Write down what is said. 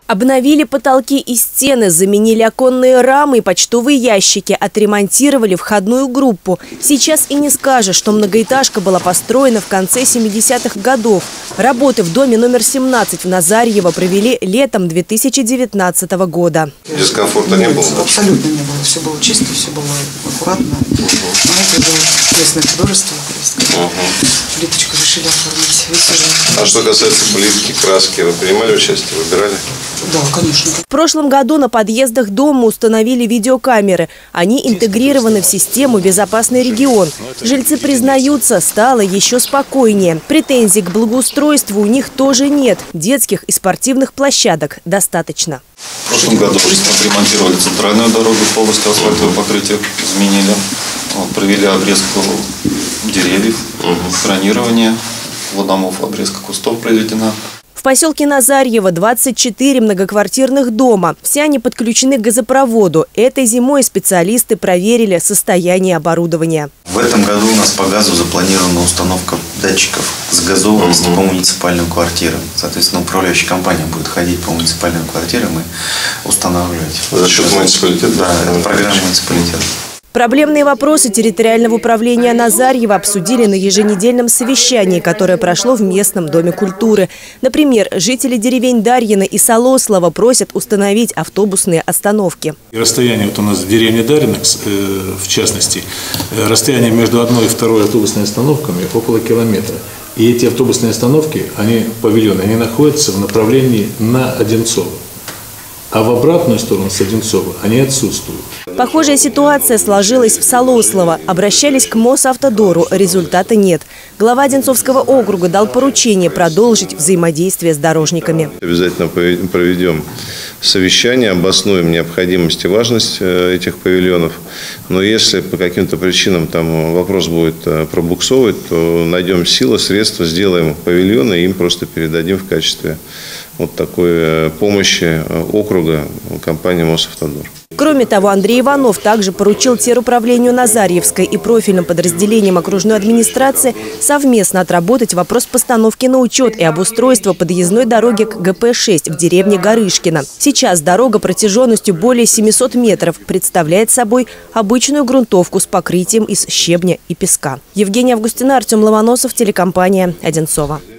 Обновили потолки и стены, заменили оконные рамы и почтовые ящики, отремонтировали входную группу. Сейчас и не скажешь, что многоэтажка была построена в конце 70-х годов. Работы в доме номер 17 в Назарьево провели летом 2019 года. Дискомфорта не было? Абсолютно не было. Все было чисто, все было аккуратно. Но это было местное художество. Плиточку решили оформить. А что касается плитки, краски, вы принимали участие, выбирали? Да, конечно. В прошлом году на подъездах дома установили видеокамеры. Они интегрированы в систему «Безопасный регион». Жильцы признаются, стало еще спокойнее. Претензий к благоустройству у них тоже нет. Детских и спортивных площадок достаточно. В прошлом году отремонтировали центральную дорогу, полностью асфальтовое покрытие изменили. Провели обрезку деревьев, кронирование домов, обрезка кустов произведена. В поселке Назарьево 24 многоквартирных дома. Все они подключены к газопроводу. Этой зимой специалисты проверили состояние оборудования. В этом году у нас по газу запланирована установка датчиков сгазованности по муниципальным квартирам. Соответственно, управляющая компания будет ходить по муниципальным квартирам и устанавливать. За счет муниципалитета? Да, это программа муниципалитета. Проблемные вопросы территориального управления Назарьева обсудили на еженедельном совещании, которое прошло в местном доме культуры. Например, жители деревень Дарьино и Солослово просят установить автобусные остановки. Расстояние вот у нас в деревне Дарьино, в частности, расстояние между одной и второй автобусной остановками около километра. И эти автобусные остановки, павильоны, они находятся в направлении на Одинцово. А в обратную сторону с Одинцова они отсутствуют. Похожая ситуация сложилась в Солослово. Обращались к Мосавтодору, результата нет. Глава Одинцовского округа дал поручение продолжить взаимодействие с дорожниками. Обязательно проведем совещание, обоснуем необходимость и важность этих павильонов. Но если по каким-то причинам там вопрос будет пробуксовывать, то найдем силы, средства, сделаем павильоны и им просто передадим в качестве вот такой помощи округа компании Мосавтодор. Кроме того, Андрей Иванов также поручил теруправлению Назарьевской и профильным подразделениям окружной администрации совместно отработать вопрос постановки на учет и обустройства подъездной дороги к ГП-6 в деревне Горышкино. Сейчас дорога протяженностью более 700 метров представляет собой обычную грунтовку с покрытием из щебня и песка. Евгения Августина, Артем Ломоносов, телекомпания «Одинцово».